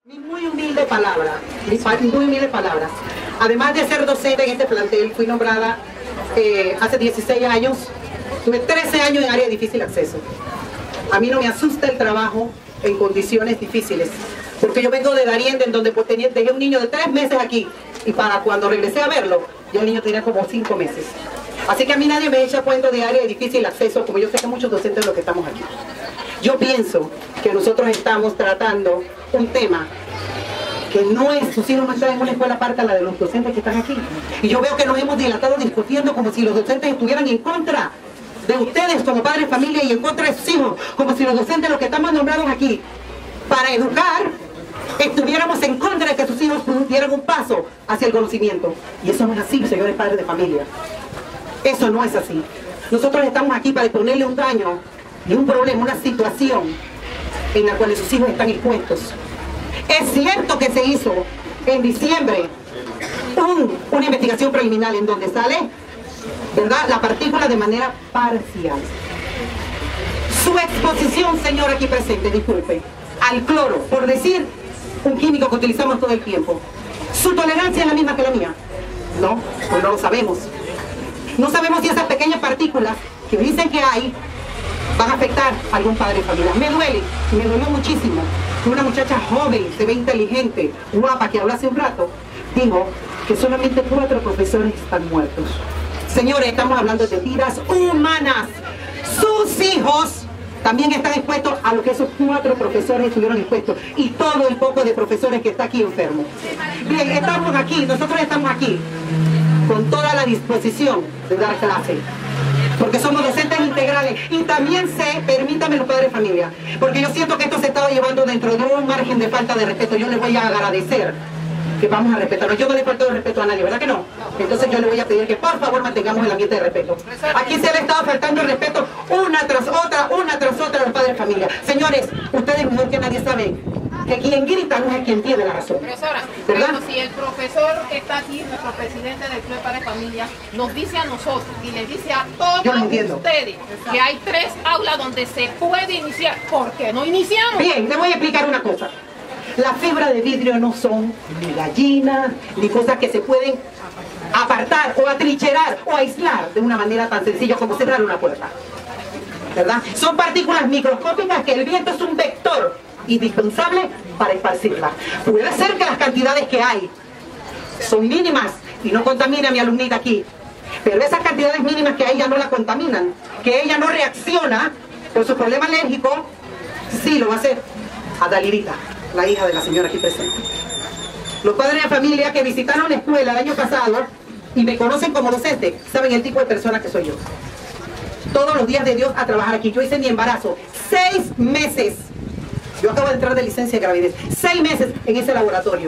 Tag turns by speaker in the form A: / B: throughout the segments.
A: Mi muy humilde palabra, Además de ser docente en este plantel, fui nombrada hace 16 años, tuve 13 años en área de difícil acceso. A mí no me asusta el trabajo en condiciones difíciles, porque yo vengo de Darién, en donde dejé un niño de 3 meses aquí, y para cuando regresé a verlo, ya el niño tenía como 5 meses. Así que a mí nadie me echa cuento de área de difícil acceso, como yo sé que muchos docentes de los que estamos aquí. Yo pienso que nosotros estamos tratando un tema que no es, sus hijos no están en una escuela aparte a la de los docentes que están aquí. Y yo veo que nos hemos dilatado discutiendo como si los docentes estuvieran en contra de ustedes como padres de familia y en contra de sus hijos, como si los docentes, los que estamos nombrados aquí para educar, estuviéramos en contra de que sus hijos dieran un paso hacia el conocimiento. Y eso no es así, señores padres de familia. Eso no es así. Nosotros estamos aquí para exponerle un daño y un problema, una situación en la cual sus hijos están expuestos. Es cierto que se hizo en diciembre una investigación preliminar en donde sale, ¿verdad?, la partícula de manera parcial. Su exposición, señor aquí presente, disculpe, al cloro, por decir un químico que utilizamos todo el tiempo, ¿su tolerancia es la misma que la mía? No, pues no lo sabemos. No sabemos si esas pequeñas partículas que dicen que hay van a afectar a algún padre de familia. Me dolió muchísimo. Una muchacha joven, se ve inteligente, guapa, que habló hace un rato, dijo que solamente 4 profesores están muertos. Señores, estamos hablando de vidas humanas. Sus hijos también están expuestos a lo que esos 4 profesores estuvieron expuestos, y todo el poco de profesores que está aquí enfermo. Bien, estamos aquí, nosotros estamos aquí con toda la disposición de dar clase, porque somos docentes integrales. Y también sé, permítame los padres de familia, porque yo siento que esto se estaba llevando dentro de un margen de falta de respeto. Yo les voy a agradecer que vamos a respetarnos. Yo no le falto el respeto a nadie, ¿verdad que no? Entonces yo le voy a pedir que por favor mantengamos el ambiente de respeto. Aquí se le estaba faltando el respeto una tras otra a los padres de familia. Señores, ustedes mejor que nadie saben que quien grita no es quien tiene la razón.
B: Profesora,
A: ¿verdad?
B: pero si el profesor que está aquí, nuestro presidente del Club de Padres de Familia, nos dice a nosotros y les dice a todos ustedes que hay 3 aulas donde se puede iniciar, ¿por qué no iniciamos?
A: Bien, le voy a explicar una cosa. Las fibras de vidrio no son ni gallinas, ni cosas que se pueden apartar o atrincherar o aislar de una manera tan sencilla como cerrar una puerta, ¿verdad? Son partículas microscópicas que el viento es un vector indispensable para esparcirlas. Puede ser que las cantidades que hay son mínimas y no contamina a mi alumnita aquí, pero esas cantidades mínimas que hay ya no la contaminan, que ella no reacciona por su problema alérgico, sí lo va a hacer a Dalirita, la hija de la señora aquí presente. Los padres de familia que visitaron la escuela el año pasado y me conocen como docente, saben el tipo de persona que soy yo. Todos los días de Dios a trabajar aquí. Yo hice mi embarazo 6 meses. Yo acabo de entrar de licencia de gravidez. 6 meses en ese laboratorio,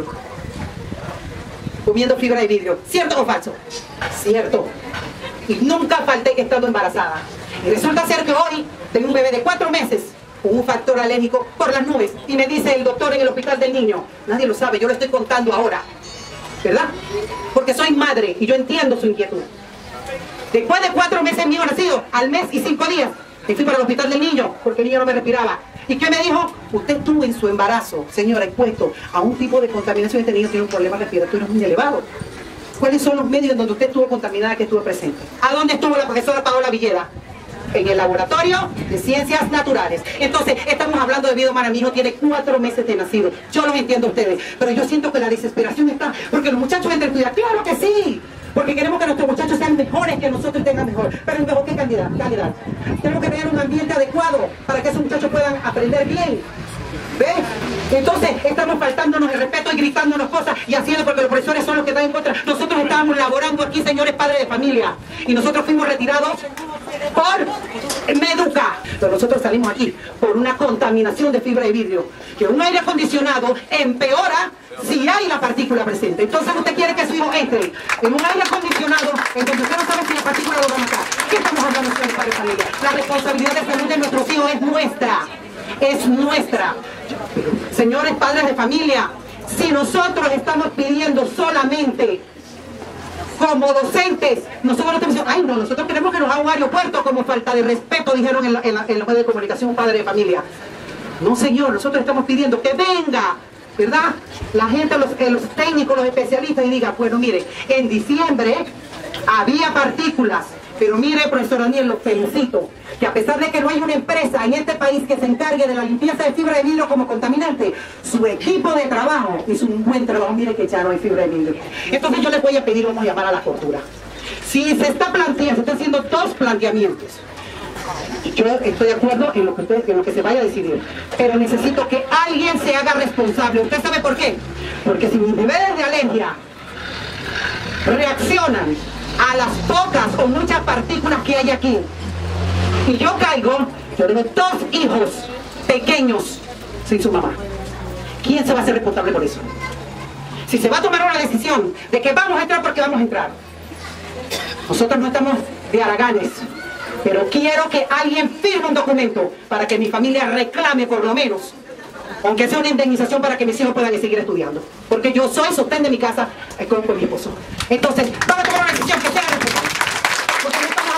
A: comiendo fibra de vidrio. ¿Cierto o falso? Cierto. Y nunca falté que estando embarazada. Y resulta ser que hoy tengo un bebé de 4 meses con un factor alérgico por las nubes. Y me dice el doctor en el hospital del niño, nadie lo sabe, yo lo estoy contando ahora, ¿verdad? Porque soy madre y yo entiendo su inquietud. Después de 4 meses mío nacido, al mes y 5 días, me fui para el hospital del niño porque el niño no me respiraba. ¿Y qué me dijo? Usted estuvo en su embarazo, señora, expuesto a un tipo de contaminación. Este niño tiene un problema respiratorio muy elevado. ¿Cuáles son los medios en donde usted estuvo contaminada, que estuvo presente? ¿A dónde estuvo la profesora Paola Villeda? En el laboratorio de ciencias naturales. Entonces, estamos hablando de vida humana. Mi hijo tiene 4 meses de nacido. Yo los entiendo a ustedes, pero yo siento que la desesperación está porque los muchachos entran a estudiar. ¡Claro que sí! Porque queremos que nuestros muchachos sean mejores que nosotros y tengan mejor. Pero ¿mejor qué calidad? Tenemos que tener un ambiente adecuado para que esos muchachos puedan aprender bien. ¿Ves? Entonces estamos faltándonos el respeto y gritándonos cosas y haciendo, porque los profesores son los que están en contra. Nosotros estábamos laborando aquí, señores padres de familia, y nosotros fuimos retirados por Meduca. Pero nosotros salimos aquí por una contaminación de fibra de vidrio, que un aire acondicionado empeora si hay la partícula presente. Entonces usted quiere que su hijo entre en un aire acondicionado en donde usted no sabe si la partícula lo va a matar. ¿Qué estamos hablando, señores padres de familia? La responsabilidad de salud de nuestros hijos es nuestra. Es nuestra. Señores padres de familia, si nosotros estamos pidiendo solamente como docentes, nosotros no estamos diciendo, ay no, nosotros queremos que nos haga un aeropuerto como falta de respeto, dijeron en los medios de comunicación padres de familia. No señor, nosotros estamos pidiendo que venga ¿verdad? La gente, los técnicos, los especialistas, y diga, bueno, mire, en diciembre había partículas, pero mire, profesor Daniel, lo felicito, que a pesar de que no hay una empresa en este país que se encargue de la limpieza de fibra de vidrio como contaminante, su equipo de trabajo hizo un buen trabajo. Mire que ya no hay fibra de vidrio. Entonces yo les voy a pedir, vamos a llamar a la cordura. Si se está planteando, se están haciendo dos planteamientos. Yo estoy de acuerdo en lo que se vaya a decidir, pero necesito que alguien se haga responsable. ¿Usted sabe por qué? Porque si mis niveles de alergia reaccionan a las pocas o muchas partículas que hay aquí, y yo caigo, yo tengo dos hijos pequeños sin su mamá. ¿Quién se va a hacer responsable por eso? Si se va a tomar una decisión de que vamos a entrar porque vamos a entrar, nosotros no estamos de haraganes, pero quiero que alguien firme un documento para que mi familia reclame por lo menos, aunque sea una indemnización, para que mis hijos puedan seguir estudiando. Porque yo soy sostén de mi casa con mi esposo. Entonces, vamos a tomar una decisión que sea responsable. Porque no estamos